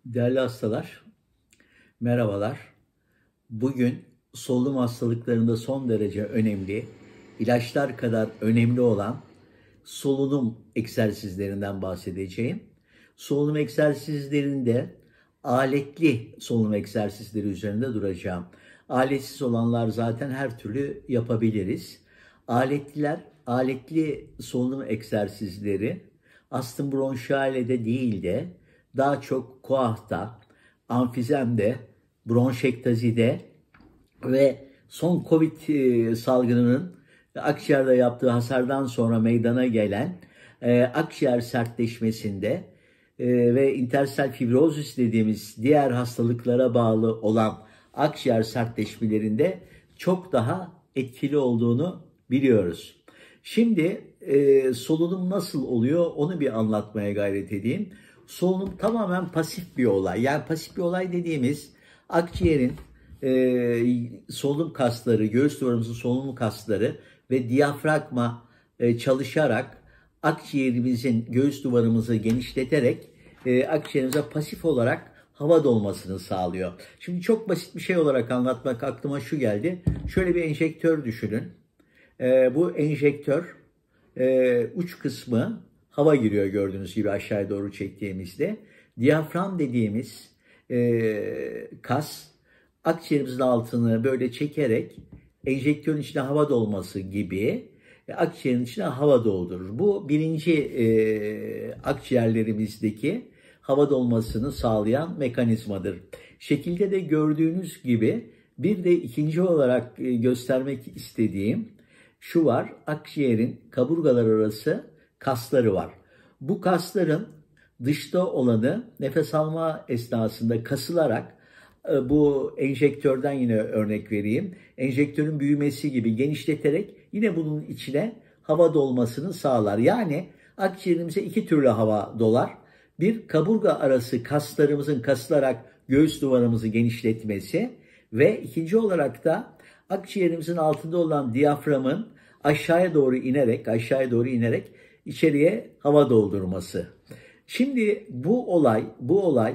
Değerli hastalar, merhabalar. Bugün solunum hastalıklarında son derece önemli, ilaçlar kadar önemli olan solunum egzersizlerinden bahsedeceğim. Solunum egzersizlerinde aletli solunum egzersizleri üzerinde duracağım. Aletsiz olanlar zaten her türlü yapabiliriz. Aletli solunum egzersizleri astım bronşialede değil de daha çok koahta, amfizemde, bronşektazide ve son Covid salgınının akciğerde yaptığı hasardan sonra meydana gelen akciğer sertleşmesinde ve interstel fibrozis dediğimiz diğer hastalıklara bağlı olan akciğer sertleşmelerinde çok daha etkili olduğunu biliyoruz. Şimdi solunum nasıl oluyor onu bir anlatmaya gayret edeyim. Solunum tamamen pasif bir olay. Yani pasif bir olay dediğimiz akciğerin solunum kasları, göğüs duvarımızın solunum kasları ve diyafragma çalışarak akciğerimizin göğüs duvarımızı genişleterek akciğerimize pasif olarak hava dolmasını sağlıyor. Şimdi çok basit bir şey olarak anlatmak aklıma şu geldi. Şöyle bir enjektör düşünün. Bu enjektör uç kısmı hava giriyor gördüğünüz gibi aşağıya doğru çektiğimizde. Diyafram dediğimiz kas akciğerimizin altını böyle çekerek enjektörün içine hava dolması gibi akciğerin içine hava doldurur. Bu birinci akciğerlerimizdeki hava dolmasını sağlayan mekanizmadır. Şekilde de gördüğünüz gibi bir de ikinci olarak göstermek istediğim şu var. Akciğerin kaburgalar arası kasları var. Bu kasların dışta olanı nefes alma esnasında kasılarak bu enjektörden yine örnek vereyim. Enjektörün büyümesi gibi genişleterek yine bunun içine hava dolmasını sağlar. Yani akciğerimize iki türlü hava dolar. Bir kaburga arası kaslarımızın kasılarak göğüs duvarımızı genişletmesi ve ikinci olarak da akciğerimizin altında olan diyaframın aşağıya doğru inerek içeriye hava doldurması. Şimdi bu olay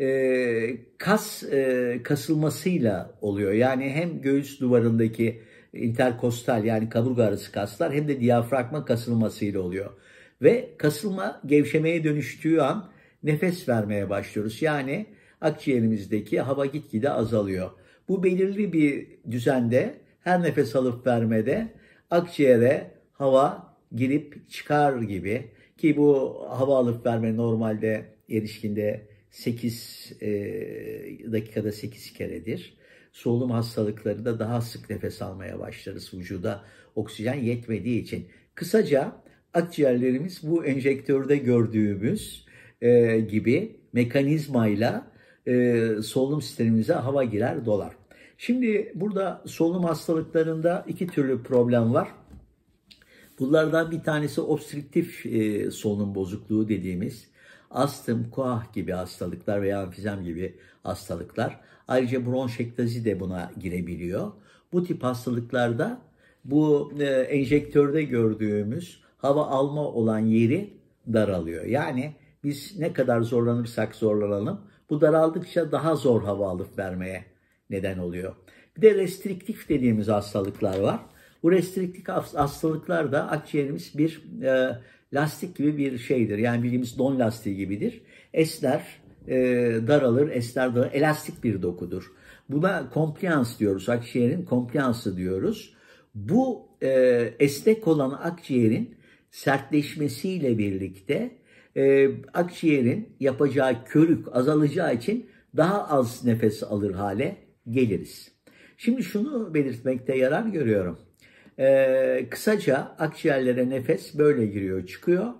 kas kasılmasıyla oluyor. Yani hem göğüs duvarındaki interkostal yani kaburga arası kaslar hem de diyafragma kasılmasıyla oluyor. Ve kasılma gevşemeye dönüştüğü an nefes vermeye başlıyoruz. Yani akciğerimizdeki hava gitgide azalıyor. Bu belirli bir düzende her nefes alıp vermede akciğere hava girip çıkar gibi ki bu hava alıp verme normalde erişkinde 8 dakikada 8 keredir. Solunum hastalıkları da daha sık nefes almaya başlarız vücuda oksijen yetmediği için. Kısaca akciğerlerimiz bu enjektörde gördüğümüz gibi mekanizmayla solunum sistemimize hava girer dolar. Şimdi burada solunum hastalıklarında iki türlü problem var. Bunlardan bir tanesi obstrüktif solunum bozukluğu dediğimiz astım, koah gibi hastalıklar veya emfizem gibi hastalıklar. Ayrıca bronşektazi de buna girebiliyor. Bu tip hastalıklarda bu enjektörde gördüğümüz hava alma olan yeri daralıyor. Yani biz ne kadar zorlanırsak zorlanalım bu daraldıkça daha zor hava alıp vermeye neden oluyor. Bir de restriktif dediğimiz hastalıklar var. Bu restriktif hastalıklarda akciğerimiz bir lastik gibi bir şeydir. Yani bildiğimiz don lastiği gibidir. Esner, daralır, elastik bir dokudur. Buna kompliyans diyoruz. Akciğerin kompliyansı diyoruz. Bu esnek olan akciğerin sertleşmesiyle birlikte akciğerin yapacağı körük azalacağı için daha az nefes alır hale geliriz. Şimdi şunu belirtmekte yarar görüyorum. Kısaca akciğerlere nefes böyle giriyor çıkıyor.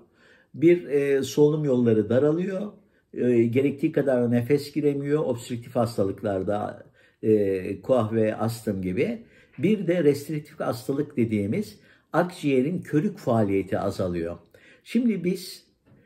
Solunum yolları daralıyor. Gerektiği kadar nefes giremiyor. Obstrüktif hastalıklarda koah ve astım gibi. Bir de restriktif hastalık dediğimiz akciğerin körük faaliyeti azalıyor. Şimdi biz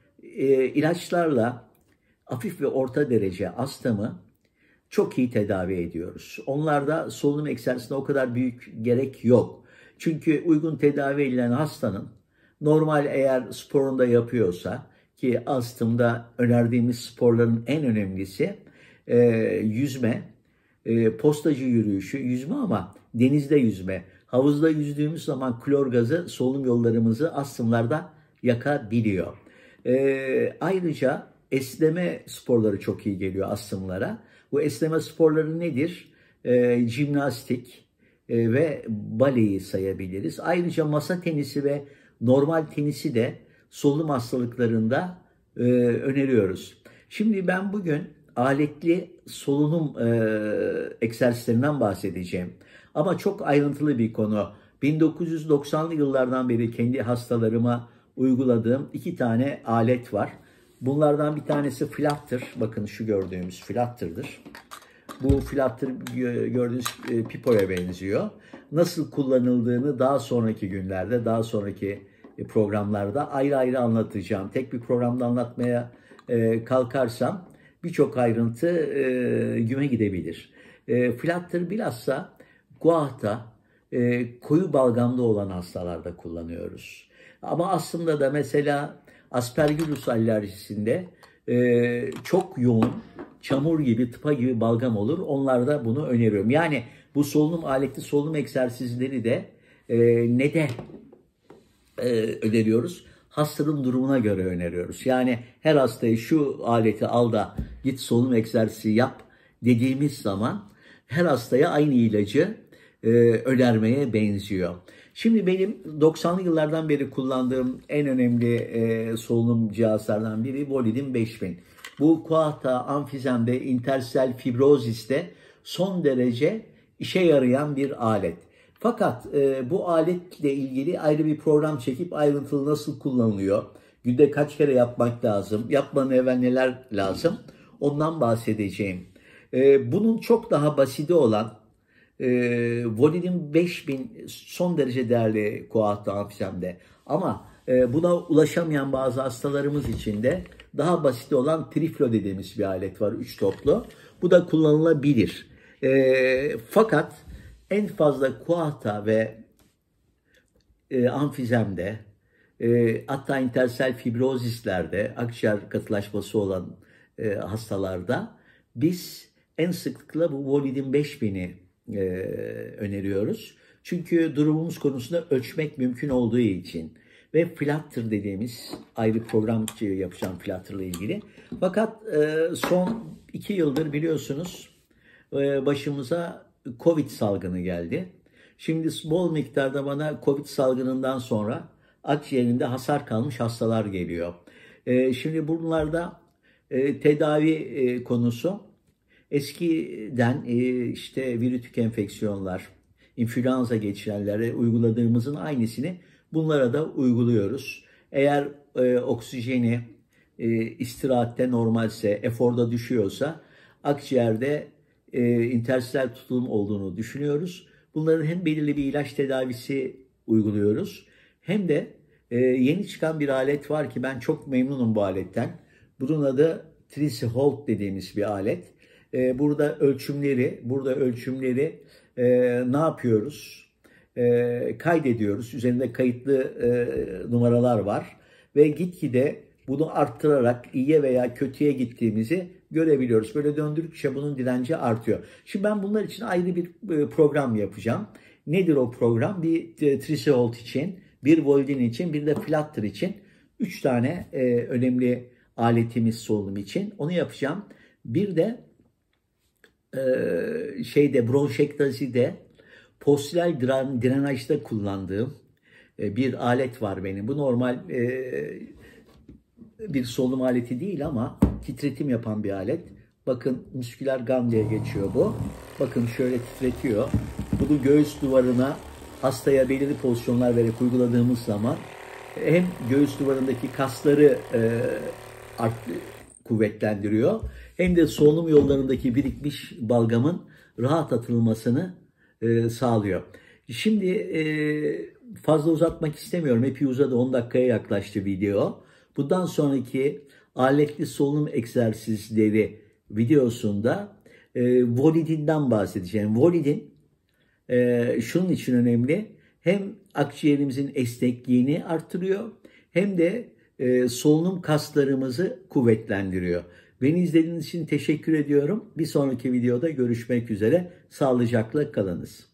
ilaçlarla hafif ve orta derece astımı çok iyi tedavi ediyoruz. Onlarda solunum egzersizine o kadar büyük gerek yok. Çünkü uygun tedavi edilen hastanın normal eğer sporunu da yapıyorsa ki astımda önerdiğimiz sporların en önemlisi yüzme, postacı yürüyüşü, yüzme ama denizde yüzme. Havuzda yüzdüğümüz zaman klor gazı solunum yollarımızı astımlarda yakabiliyor. Ayrıca esneme sporları çok iyi geliyor astımlara. Bu esneme sporları nedir? Jimnastik ve baleyi sayabiliriz. Ayrıca masa tenisi ve normal tenisi de solunum hastalıklarında öneriyoruz. Şimdi ben bugün aletli solunum egzersizlerinden bahsedeceğim. Ama çok ayrıntılı bir konu. 1990'lı yıllardan beri kendi hastalarıma uyguladığım 2 tane alet var. Bunlardan bir tanesi flutter. Bakın şu gördüğümüz flutter'dır. Bu flutter gördüğünüz pipoya benziyor. Nasıl kullanıldığını daha sonraki günlerde, daha sonraki programlarda ayrı ayrı anlatacağım. Tek bir programda anlatmaya kalkarsam birçok ayrıntı güme gidebilir. Flutter bilhassa guahta, koyu balgamda olan hastalarda kullanıyoruz. Ama aslında da mesela aspergillus alerjisinde çok yoğun, çamur gibi, tıpa gibi balgam olur. Onlarda bunu öneriyorum. Yani bu solunum aletli solunum egzersizleri de neden öneriyoruz? Hastanın durumuna göre öneriyoruz. Yani her hastaya şu aleti al da git solunum egzersizi yap dediğimiz zaman her hastaya aynı ilacı önermeye benziyor. Şimdi benim 90'lı yıllardan beri kullandığım en önemli solunum cihazlardan biri Volidin 5000. Bu Kuahta, amfizemde, interstel fibroziste son derece işe yarayan bir alet. Fakat bu aletle ilgili ayrı bir program çekip ayrıntılı nasıl kullanılıyor, günde kaç kere yapmak lazım, yapmadan evvel neler lazım ondan bahsedeceğim. Bunun çok daha basiti olan Volidin 5000 son derece değerli Kuahta amfizemde ama buna ulaşamayan bazı hastalarımız için de daha basit olan Triflo dediğimiz bir alet var, 3 toplu. Bu da kullanılabilir. Fakat en fazla Kuahta ve amfizemde, hatta interstel fibrozistlerde, akciğer katılaşması olan hastalarda biz en sıklıkla bu Volidin 5000'i öneriyoruz. Çünkü durumumuz konusunda ölçmek mümkün olduğu için. Ve flutter dediğimiz ayrı program yapacağım flutter'la ilgili. Fakat son 2 yıldır biliyorsunuz başımıza Covid salgını geldi. Şimdi bol miktarda bana Covid salgınından sonra akciğerinde hasar kalmış hastalar geliyor. Şimdi bunlarda tedavi konusu eskiden işte virütük enfeksiyonlar, influenza geçirenlere uyguladığımızın aynısını bunlara da uyguluyoruz. Eğer oksijeni istirahatte normalse, eforda düşüyorsa akciğerde interstel tutulum olduğunu düşünüyoruz. Bunların hem belirli bir ilaç tedavisi uyguluyoruz hem de yeni çıkan bir alet var ki ben çok memnunum bu aletten. Bunun adı Tricyhold dediğimiz bir alet. Burada ölçümleri ne yapıyoruz? Kaydediyoruz. Üzerinde kayıtlı numaralar var ve gitgide bunu arttırarak iyiye veya kötüye gittiğimizi görebiliyoruz. Böyle döndürdükçe bunun direnci artıyor. Şimdi ben bunlar için ayrı bir program yapacağım. Nedir o program? Bir Tricyhold için, bir Volidin için, bir de flutter için 3 tane önemli aletimiz solunum için. Onu yapacağım. Bir de bronşektazide postural drenajda kullandığım bir alet var benim. Bu normal bir solunum aleti değil ama titretim yapan bir alet. Bakın musküler gam diye geçiyor bu. Bakın şöyle titretiyor. Bunu göğüs duvarına hastaya belirli pozisyonlar vererek uyguladığımız zaman hem göğüs duvarındaki kasları kuvvetlendiriyor hem de solunum yollarındaki birikmiş balgamın rahat atılmasını sağlıyor. Şimdi fazla uzatmak istemiyorum. Epey uzadı. 10 dakikaya yaklaştı video. Bundan sonraki aletli solunum egzersizleri videosunda Volidin'den bahsedeceğim. Volidin şunun için önemli. Hem akciğerimizin esnekliğini artırıyor hem de solunum kaslarımızı kuvvetlendiriyor. Beni izlediğiniz için teşekkür ediyorum. Bir sonraki videoda görüşmek üzere. Sağlıcakla kalınız.